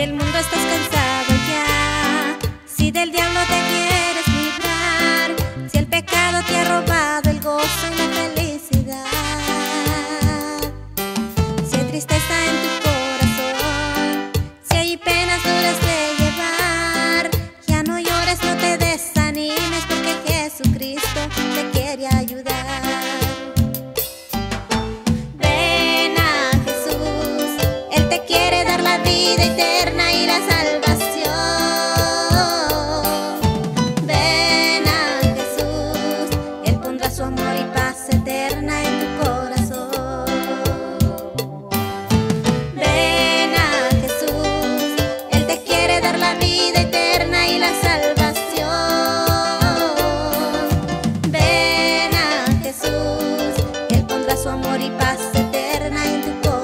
del mundo estás cansado ya, si del diablo te quieres librar, si el pecado te ha robado el gozo y la felicidad, si hay tristeza en tu corazón, si hay penas duras de llevar, ya no llores, no te desanimes, porque Jesucristo te quiere ayudar. Vida eterna y la salvación. Ven a Jesús, Él pondrá su amor y paz eterna en tu corazón. Ven a Jesús, Él te quiere dar la vida eterna y la salvación. Ven a Jesús, Él pondrá su amor y paz eterna en tu corazón.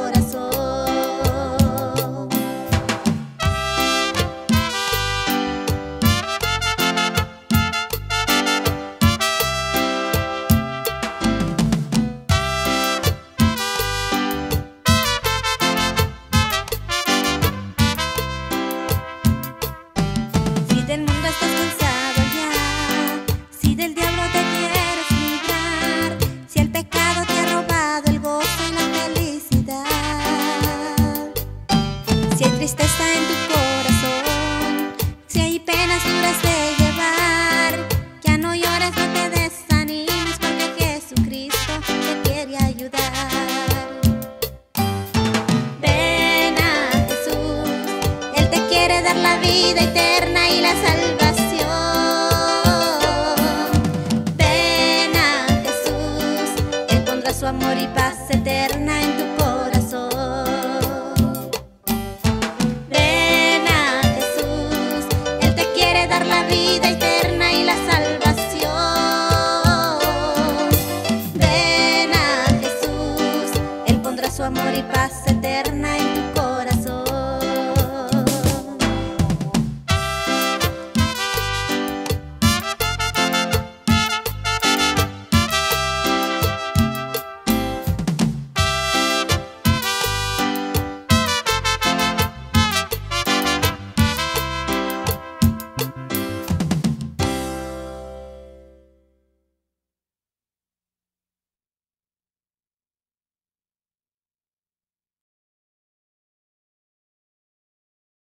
Del mundo estás cansado ya, si del diablo te quieres librar, si el pecado te ha robado el gozo y la felicidad, si hay tristeza en tu corazón, si hay penas duras de llevar, ya no llores, no te desanimes, porque Jesucristo te quiere ayudar. Ven a Jesús, Él te quiere dar la vida eterna y la salvación. Ven a Jesús, Él pondrá su amor y paz eterna en tu corazón. Ven a Jesús, Él te quiere dar la vida eterna y la salvación. Ven a Jesús, Él pondrá su amor y paz eterna en tu corazón.